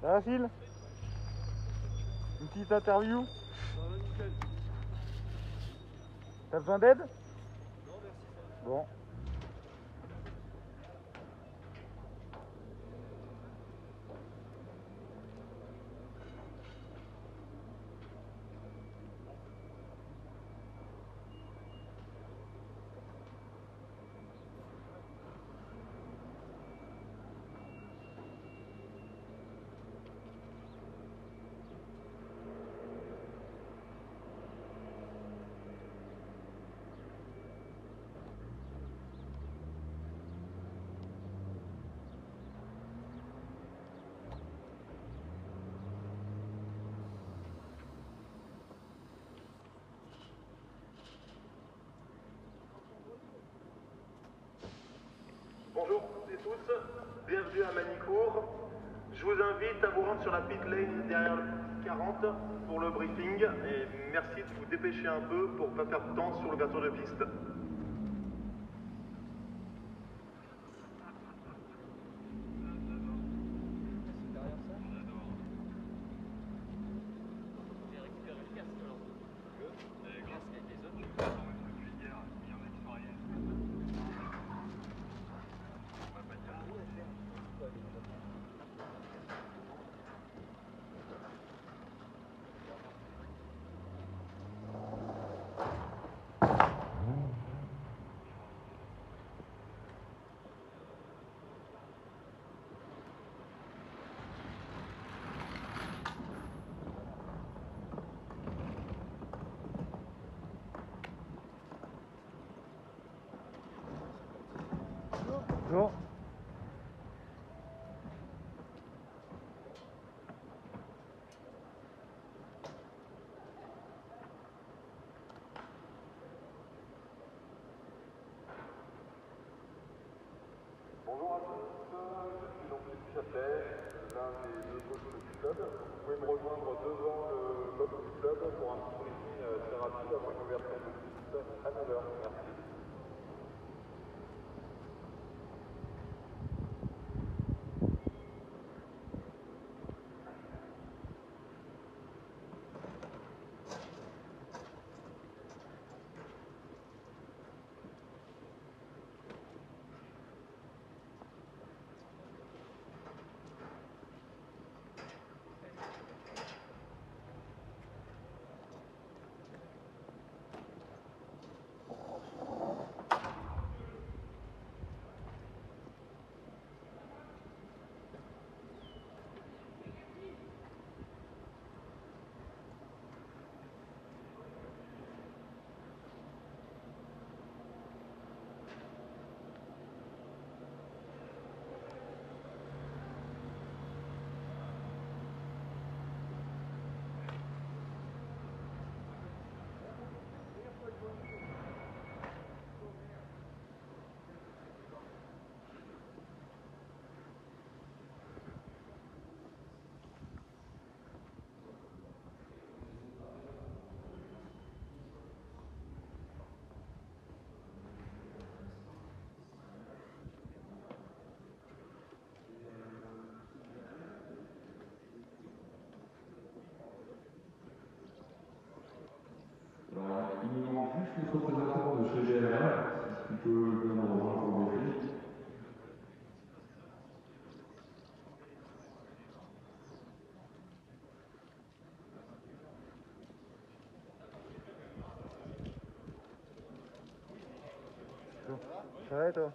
Ça va, Phil? Une petite interview? T'as besoin d'aide? Non, merci. Bon. Bonjour toutes et tous, bienvenue à Manicourt. Je vous invite à vous rendre sur la pit lane derrière le 40 pour le briefing et merci de vous dépêcher un peu pour ne pas perdre de temps sur l'ouverture de piste. Bon. Bonjour à tous, je suis donc Philippe Chaplet, l'un des deux coachs du club. Vous pouvez me rejoindre devant le box du club pour un petit briefing très rapide avant une ouverture de piste à 9h. Merci. Alors, il nous manque juste notre représentant de chez GLR, si tu peux nous rejoindre pour le briefing. Ça va et toi?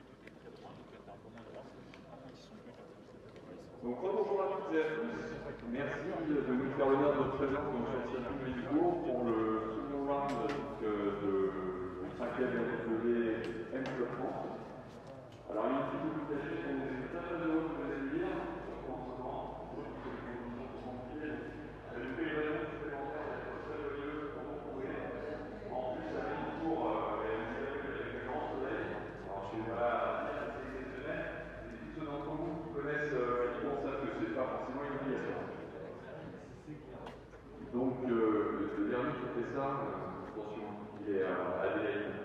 Donc bonjour à toutes et à tous. Merci de nous faire l'honneur de votre présence donc, sur le circuit médicaux pour le second round de 5e atelier M Club France. Alors, il y a une petite publication, on est très très heureux de vous accueillir en ce moment. Une fédération supplémentaire d'être très joyeuse pour vous trouver. En plus, ça fait une tour et vous savez que avec le grand soleil, alors je ne vais pas dire que c'est exceptionnel, mais tous ceux d'entre vous qui connaissent effectivement ça, que c'est pas forcément une obligation. Donc, le dernier qui a fait ça, attention, il est à Adélaïde.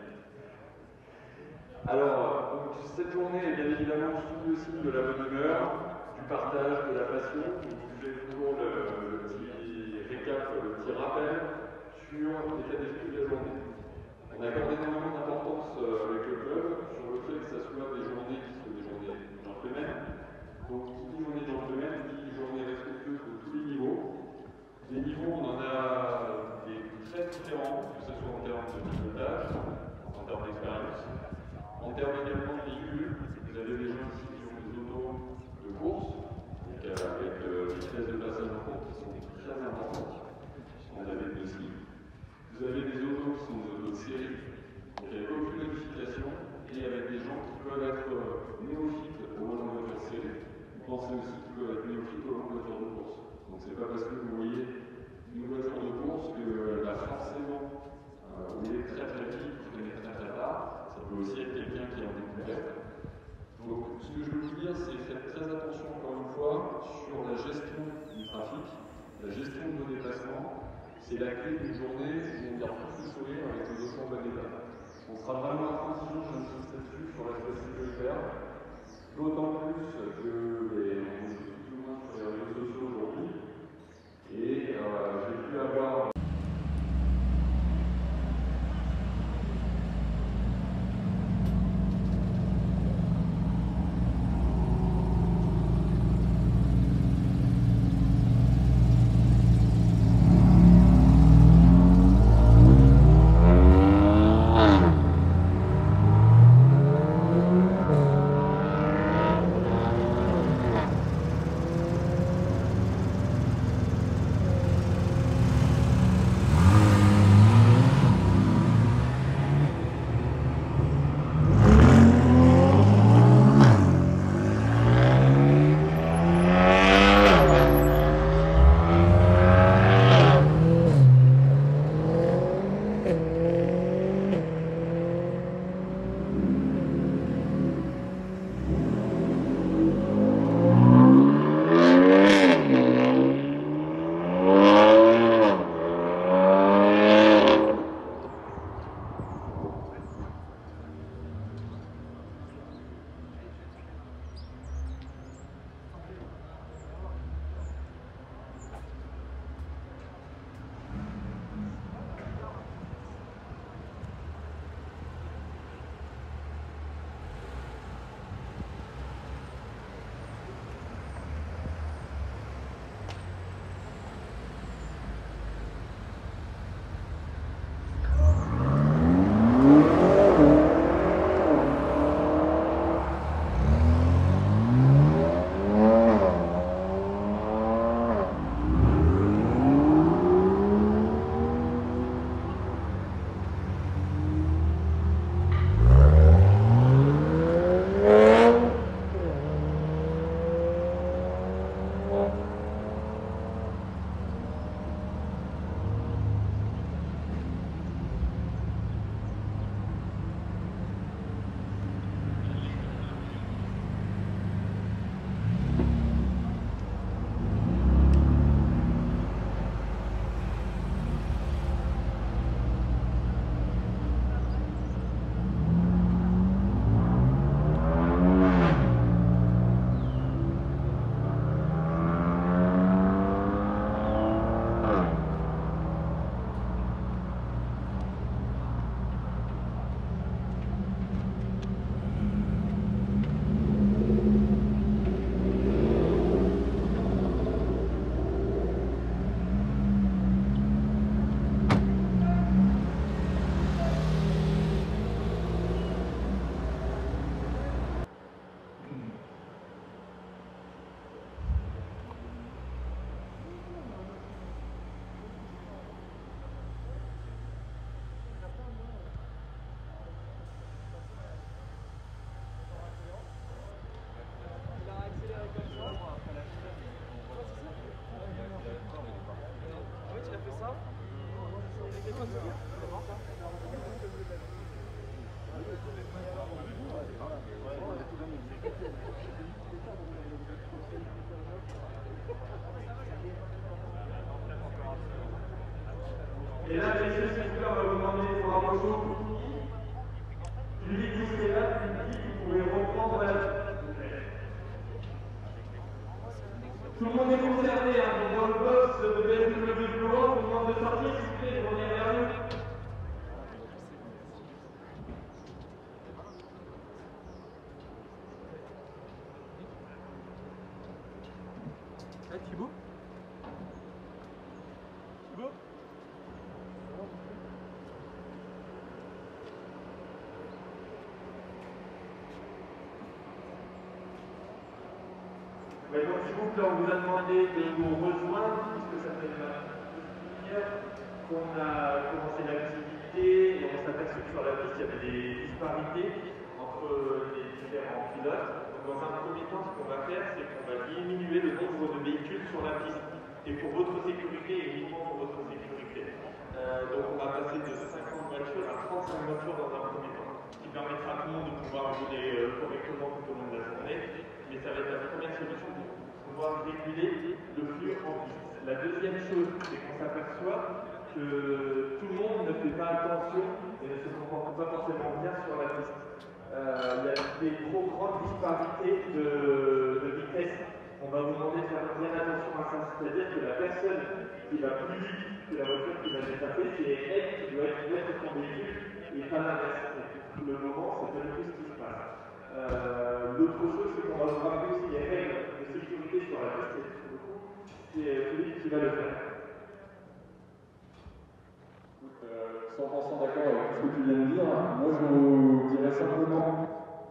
Alors, donc, cette journée est bien évidemment sous le signe de la bonne humeur, du partage, de la passion. Je fais toujours le petit récap, le petit rappel sur l'état d'esprit de la journée. On accorde énormément d'importance avec le club sur le fait que ça soit des journées qui soient des journées gentlemen. Donc, qui dit journée gentlemen, dit journée respectueuse de tous les niveaux. Les niveaux, on en a des très différents, que ce soit en termes de pilotage, en termes d'expérience. En termes également de véhicules, vous avez des gens ici qui ont des autos de course, donc avec des vitesses de passage en cours qui sont très importantes, en avec de ski. Vous avez des autos qui sont des autos de série, donc avec aucune modification, et avec des gens qui peuvent être néophytes au volant de voiture série. Vous pensez aussi qu'ils peuvent être néophytes au volant de voiture de course. Donc c'est pas parce que vous voyez une voiture de course qu'elle va forcément rouler très très vite, freiner très très tard. Ça peut aussi être quelqu'un qui est en découverte. Donc, ce que je veux vous dire, c'est faire très attention, encore une fois, sur la gestion du trafic, la gestion de nos déplacements. C'est la clé d'une journée où on garde tous le sourire avec les autres en bon état. On sera vraiment intransigeant, j'insiste là-dessus, sur l'aspect sécuritaire. D'autant plus que on est plus ou moins sur les réseaux sociaux aujourd'hui. Et j'ai pu avoir. Et là, messieurs, s'il vous plaît, on va vous demander de vous rapprocher au bout. Plus vite vous serez là, plus vite vous pouvez reprendre la... Tout le monde est concerné, hein. Donc dans le box de BMW Florent, on vous demande de sortir, s'il vous plaît, de revenir vers nous. Thibaut? Thibaut? Mais donc, s'il vous plaît, on vous a demandé de nous rejoindre, puisque ça fait une heure qu'on a commencé l'activité et on s'aperçut que sur la piste, il y avait des disparités entre les différents pilotes. Donc, dans un premier temps, ce qu'on va faire, c'est qu'on va diminuer le nombre de véhicules sur la piste. Et pour votre sécurité et uniquement pour votre sécurité. Donc, on va passer de 50 voitures à 35 voitures dans un premier temps, ce qui permettra à tout le monde de pouvoir rouler correctement tout au long de la journée. Mais ça va être la première solution pour pouvoir réguler le flux en piste. La deuxième chose, c'est qu'on s'aperçoit que tout le monde ne fait pas attention et ne se comporte pas forcément bien sur la piste. Il y a des trop grandes disparités de vitesse. On va vous demander de faire bien attention à ça. C'est-à-dire que la personne qui va plus vite que la voiture qui va dépasser, c'est elle qui doit être maître de son véhicule et pas l'inverse. Pour le moment, c'est pas du tout ce qui se passe. L'autre chose, c'est qu'on va vous rappeler aussi les règles de sécurité sur la piste, et pour le coup, c'est celui qui va le faire. 100% d'accord avec ce que tu viens de dire. Moi, je vous dirais simplement...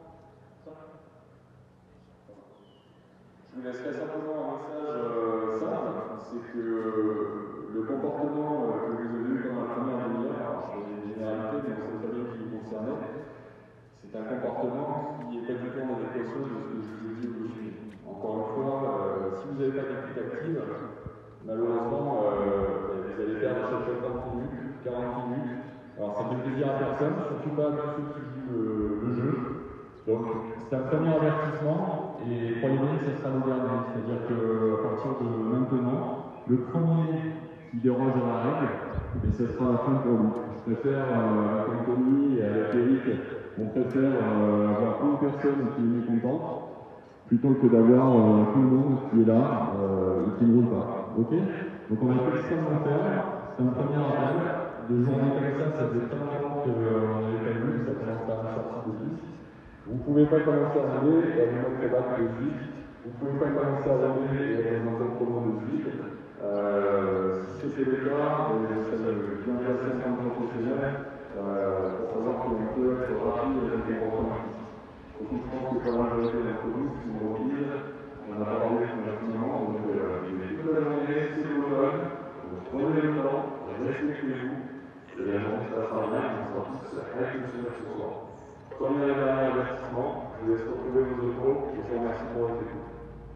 Je vous laisserai simplement un message simple, c'est que le comportement que vous avez eu pendant la première demi-heure, alors je fais des généralités, mais on sait très bien qui est concerné, c'est un comportement qui n'est pas du tout en adéquation de ce que je vous ai dit au début. Encore une fois, si vous n'avez pas d'écoute active, malheureusement, vous allez perdre à chaque fois 30 minutes, 40 minutes. Alors ça fait plaisir à personne, surtout pas à tous ceux qui jouent le jeu. Donc c'est un premier avertissement et croyez-moi que ce sera le dernier. C'est-à-dire qu'à partir de maintenant, le premier qui déroge à la règle, et ce sera la fin pour vous. Je préfère, avec Anthony et avec Eric, on préfère avoir une personne qui est mécontente plutôt que d'avoir tout le monde qui est là et qui ne roule pas. Ok? Donc on va extrêmement faire. C'est un premier rappel. Des journées comme ça faisait très longtemps qu'on n'avait pas vu, ça commence à faire une sortie de piste. Vous ne pouvez pas commencer à rouler et à vous mettre battre de suite. Vous ne pouvez pas commencer à rouler et à vous mettre trop de suite. Si c'était le cas, ça serait bien placé en tant que professionnel pour savoir qu'on peut être rapide avec des comportements piste. Donc je pense que pour la majorité d'entre nous, si on revise, on a parlé conjointement, donc toute la journée, c'est le bon, prenez le temps, respectez-vous, et la journée se passera bien, et on sera tous avec le ce soir. Premier et dernier avertissement, je vous laisse retrouver vos autos, et je vous remercie pour votre écoute.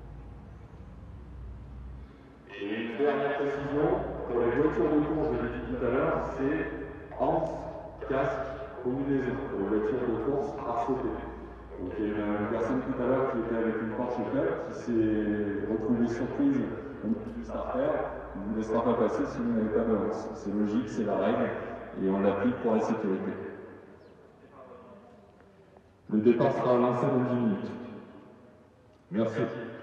Et une dernière précision, pour les voitures de course, je l'ai dit tout à l'heure, c'est ANS, casque, combinaison, pour les voitures de course RCP. Donc il y a une personne tout à l'heure qui était avec une Porsche Cup qui s'est retrouvée surprise au niveau du starter. On ne vous laissera pas passer si vous n'avez pas d'avance. C'est logique, c'est la règle et on l'applique pour la sécurité. Le départ sera lancé dans 10 minutes. Merci.